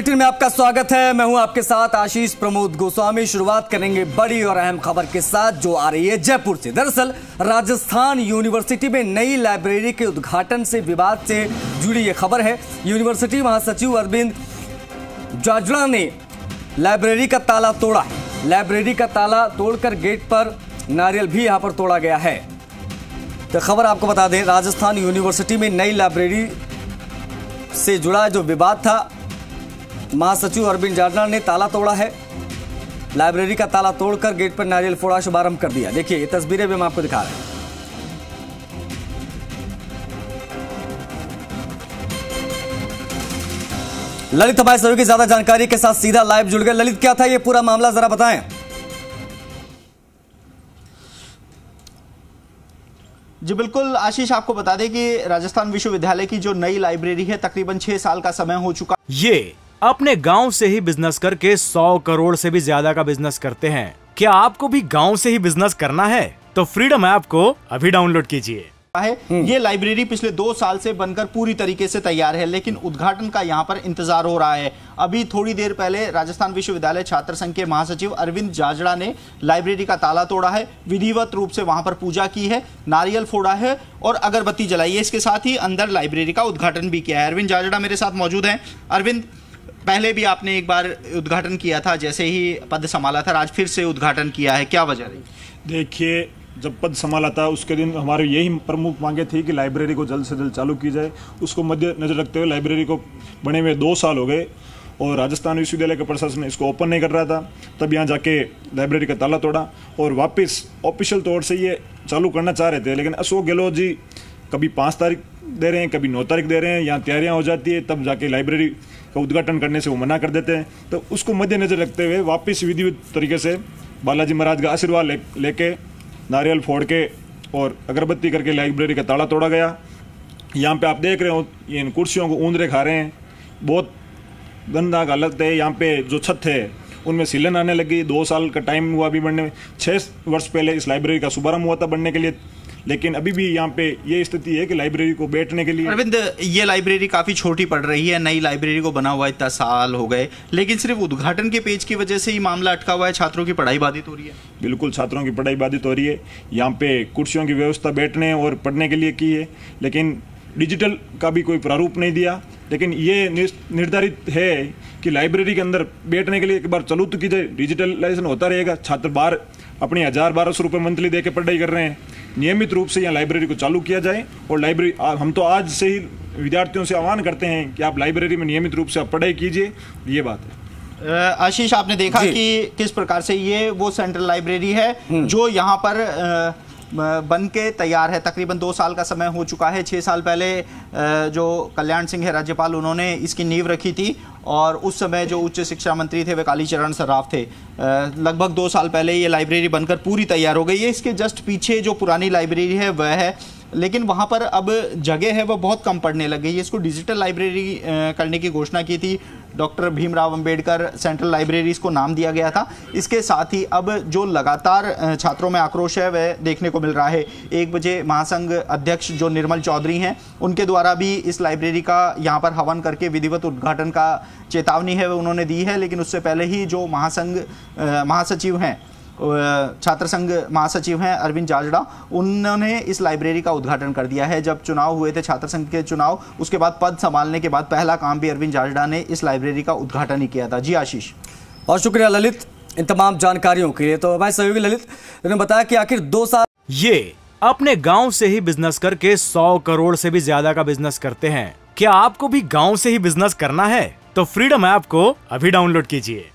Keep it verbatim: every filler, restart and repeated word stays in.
में आपका स्वागत है। मैं हूं आपके साथ आशीष प्रमोद गोस्वामी। शुरुआत करेंगे बड़ी और अहम खबर के साथ जो आ रही है जयपुर से। दरअसल राजस्थान यूनिवर्सिटी में नई लाइब्रेरी के उद्घाटन से विवाद से जुड़ी यह खबर है। यूनिवर्सिटी महासचिव अरविंद जाजड़ा ने लाइब्रेरी का ताला तोड़ा। लाइब्रेरी का ताला तोड़कर गेट पर नारियल भी यहां पर तोड़ा गया है। तो खबर आपको बता दें, राजस्थान यूनिवर्सिटी में नई लाइब्रेरी से जुड़ा जो विवाद था, महासचिव अरविंद जाजड़ा ने ताला तोड़ा है। लाइब्रेरी का ताला तोड़कर गेट पर नारियल फोड़ा शुभारंभ कर दिया। देखिए ये तस्वीरें भी हम आपको दिखा रहे हैं। ललित हमारे सहयोगी की ज्यादा जानकारी के साथ सीधा लाइव जुड़ गए। ललित, क्या था ये पूरा मामला, जरा बताएं। जी बिल्कुल आशीष, आपको बता दें कि राजस्थान विश्वविद्यालय की जो नई लाइब्रेरी है, तकरीबन छह साल का समय हो चुका। ये अपने गांव से ही बिजनेस करके सौ करोड़ से भी ज्यादा का बिजनेस करते हैं। क्या आपको भी गांव से ही बिजनेस करना है? तो फ्रीडम ऐप को अभी डाउनलोड कीजिए। है ये लाइब्रेरी पिछले दो साल से बनकर पूरी तरीके से तैयार है, लेकिन उद्घाटन का यहां पर इंतजार हो रहा है। अभी थोड़ी देर पहले राजस्थान विश्वविद्यालय छात्र संघ के महासचिव अरविंद जाजड़ा ने लाइब्रेरी का ताला तोड़ा है, विधिवत रूप से वहां पर पूजा की है, नारियल फोड़ा है और अगरबत्ती जलाई है। इसके साथ ही अंदर लाइब्रेरी का उद्घाटन भी किया है। अरविंद जाजड़ा मेरे साथ मौजूद हैं। अरविंद, पहले भी आपने एक बार उद्घाटन किया था, जैसे ही पद संभाला था, आज फिर से उद्घाटन किया है, क्या वजह रही? देखिए, जब पद संभाला था उसके दिन हमारे यही प्रमुख मांगे थी कि लाइब्रेरी को जल्द से जल्द चालू की जाए। उसको मद्देनजर रखते हुए लाइब्रेरी को बने हुए दो साल हो गए और राजस्थान विश्वविद्यालय का प्रशासन इसको ओपन नहीं कर रहा था। तब यहाँ जाके लाइब्रेरी का ताला तोड़ा और वापस ऑफिशियल तौर से ये चालू करना चाह रहे थे, लेकिन अशोक गहलोत जी कभी पाँच तारीख दे रहे हैं, कभी नौ तारीख दे रहे हैं। यहाँ तैयारियाँ हो जाती है, तब जाके लाइब्रेरी का उद्घाटन करने से वो मना कर देते हैं। तो उसको मद्देनजर रखते हुए वापस विधिवत तरीके से बालाजी महाराज का आशीर्वाद ले लेके नारियल फोड़ के और अगरबत्ती करके लाइब्रेरी का ताला तोड़ा गया। यहाँ पे आप देख रहे हो, ये इन कुर्सियों को ऊंदरे खा रहे हैं, बहुत गंदा हालत है। यहाँ पे जो छत है उनमें सीलन आने लगी। दो साल का टाइम हुआ अभी बनने में। छः वर्ष पहले इस लाइब्रेरी का शुभारंभ हुआ था बनने के लिए, लेकिन अभी भी यहाँ पे ये स्थिति है कि लाइब्रेरी को बैठने के लिए। अरविंद, ये लाइब्रेरी काफी छोटी पड़ रही है, नई लाइब्रेरी को बना हुआ इतना साल हो गए, लेकिन सिर्फ उद्घाटन के पेज की वजह से ही मामला अटका हुआ है। छात्रों की पढ़ाई बाधित हो रही है। बिल्कुल, छात्रों की पढ़ाई बाधित हो रही है। यहाँ पे कुर्सियों की व्यवस्था बैठने और पढ़ने के लिए की है, लेकिन डिजिटल का भी कोई प्रारूप नहीं दिया। लेकिन ये निर्धारित है कि लाइब्रेरी के अंदर बैठने के लिए एक बार चालू तो की जाए, डिजिटलाइजेशन होता रहेगा। छात्र बाहर अपनी हजार बारह सौ रुपये मंथली दे के पढ़ाई कर रहे हैं। नियमित रूप से यहाँ लाइब्रेरी को चालू किया जाए और लाइब्रेरी, हम तो आज से ही विद्यार्थियों से आह्वान करते हैं कि आप लाइब्रेरी में नियमित रूप से आप पढ़ाई कीजिए। ये बात है। आशीष, आपने देखा कि किस प्रकार से ये वो सेंट्रल लाइब्रेरी है जो यहाँ पर बन के तैयार है। तकरीबन दो साल का समय हो चुका है। छः साल पहले जो कल्याण सिंह है राज्यपाल, उन्होंने इसकी नींव रखी थी और उस समय जो उच्च शिक्षा मंत्री थे वे कालीचरण सराफ थे। लगभग दो साल पहले ये लाइब्रेरी बनकर पूरी तैयार हो गई है। इसके जस्ट पीछे जो पुरानी लाइब्रेरी है वह है, लेकिन वहाँ पर अब जगह है वह बहुत कम पड़ने लग गई है। इसको डिजिटल लाइब्रेरी करने की घोषणा की थी doctor Bhimrao Ambedkar central library, इसको नाम दिया गया था। इसके साथ ही अब जो लगातार छात्रों में आक्रोश है वह देखने को मिल रहा है। एक बजे महासंघ अध्यक्ष जो निर्मल चौधरी हैं, उनके द्वारा भी इस लाइब्रेरी का यहाँ पर हवन करके विधिवत उद्घाटन का चेतावनी है वह उन्होंने दी है। लेकिन उससे पहले ही जो महासंघ महासचिव हैं, छात्र संघ महासचिव हैं अरविंद जाजड़ा, उन्होंने इस लाइब्रेरी का उद्घाटन कर दिया है। जब चुनाव हुए थे छात्र संघ के चुनाव, उसके बाद पद संभालने के बाद पहला काम भी अरविंद जाजड़ा ने इस लाइब्रेरी का उद्घाटन ही किया था। जी आशीष। और शुक्रिया ललित इन तमाम जानकारियों के लिए। तो हमारे सहयोगी ललित ने बताया कि आखिर दो साल ये अपने गांव से ही बिजनेस करके सौ करोड़ से भी ज्यादा का बिजनेस करते हैं। क्या आपको भी गांव से ही बिजनेस करना है? तो फ्रीडम ऐप को अभी डाउनलोड कीजिए।